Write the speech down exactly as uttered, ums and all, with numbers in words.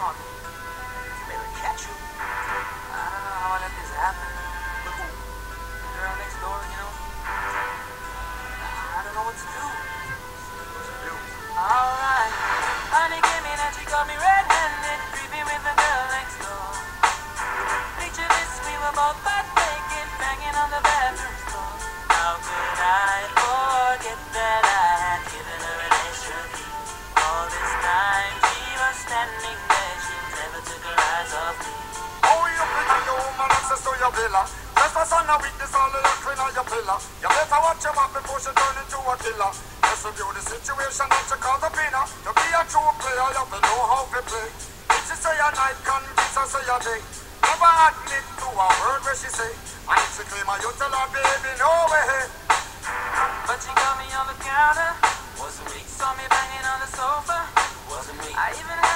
on me. You better catch you. I don't know how I let this happen. With who? The girl next door, you know? I don't know what to do. What to do? Alright. Honey came in and she got me red-handed, creepy with the girl next door. Picture this, we were both butt naked, banging on the bathroom floor. How could I forget that I had given her an extra key? All this time she was standing there, she never took her eyes off me. Oh, you pretty your woman access to your villa. Trespass on a weakness, all of your clean on your pillar. You better watch your mouth before she turn into a killer. Just review the situation that you call the winner. To be a true player, you have to know how to play. If she say a night, convince her say a day. Never admit to a word where she say. And if she claim her, you tell her, baby, no way. But she got me on the counter. Wasn't me. Saw me banging on the sofa. Wasn't me. I even had